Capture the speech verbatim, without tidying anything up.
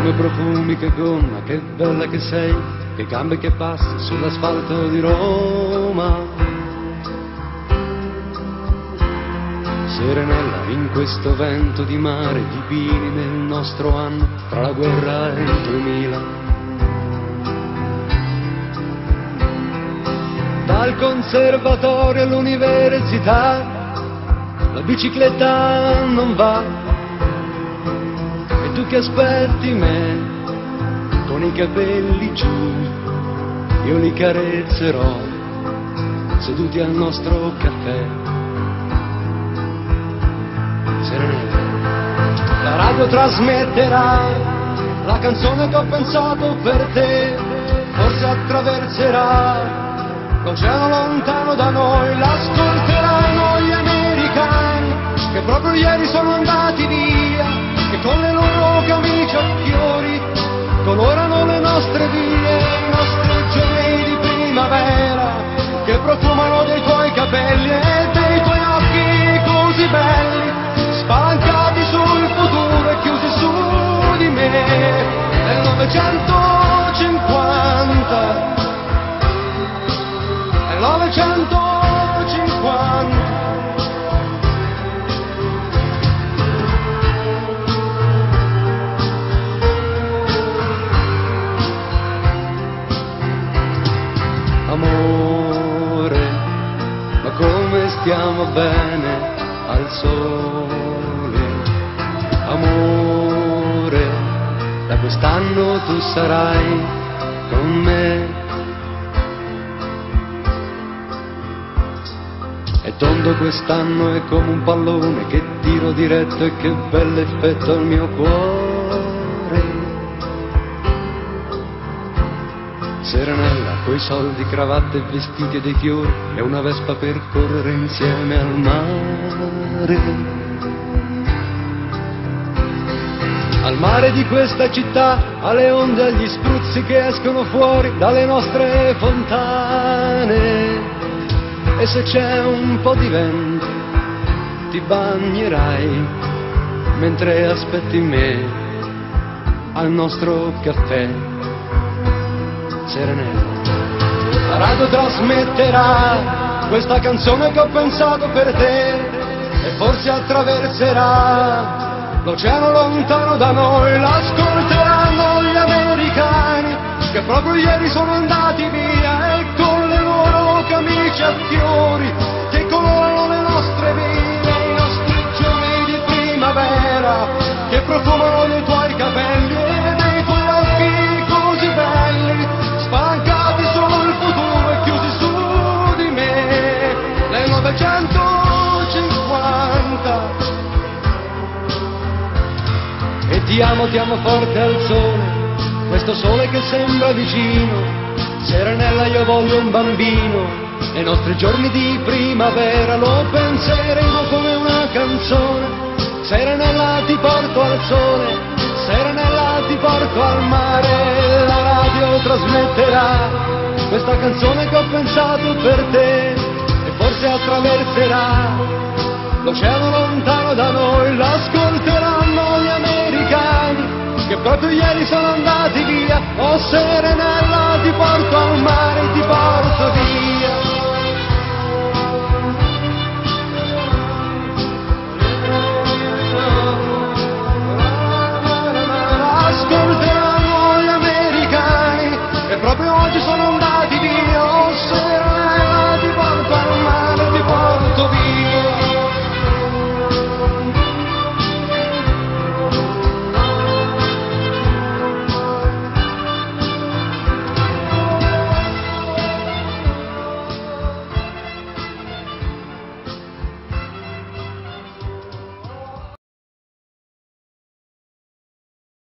come profumi, che gonna, che bella che sei, che gambe che passi sull'asfalto di Roma. Serenella, in questo vento di mare, di pini nel nostro anno, tra la guerra e il duemila. Dal conservatorio all'università, la bicicletta non va. E tu che aspetti me, con i capelli giù, io li carezzerò, seduti al nostro caffè. La radio trasmetterà la canzone che ho pensato per te, forse attraverserà l'oceano lontano da noi, l'ascolteranno gli americani che proprio ieri sono andati via, che con le loro camicie a fiori colorano le nostre vie, i nostri giorni di primavera che profumano dei tuoi capelli e dei tuoi occhi così belli, spalancati sul futuro e chiusi su di me. Nel novecentocinquanta, nel novecentocinquanta. Amore, ma come stiamo bene al sole. Amore, da quest'anno tu sarai con me. È tondo quest'anno, è come un pallone che tiro diretto e che bell'effetto al mio cuore. Serenella, coi soldi, cravatte e vestiti e dei fiori, e una vespa per correre insieme al mare. Al mare di questa città, alle onde, agli spruzzi che escono fuori dalle nostre fontane. E se c'è un po' di vento, ti bagnerai mentre aspetti me al nostro caffè. Serenella, la radio trasmetterà questa canzone che ho pensato per te e forse attraverserà l'oceano lontano da noi, l'ascolteranno gli americani che proprio ieri sono andati via e con le loro camicie a fiori che colorano le nostre vie, i nostri giorni di primavera che profumano dei tuoi capelli e dei tuoi occhi così belli, spalancati sul futuro e chiusi su di me. Nel novecentocinquanta. E ti amo, ti amo forte al sole, questo sole che sembra vicino. Serenella, io voglio un bambino, nei nostri giorni di primavera lo penseremo come una canzone. Serenella, ti porto al sole, Serenella, ti porto al mare. La radio trasmetterà questa canzone che ho pensato per te e forse attraverserà l'oceano lontano da noi, l'ascolteranno gli americani che proprio ieri sono andati via. Oh Serenella, ti porto al mare, ti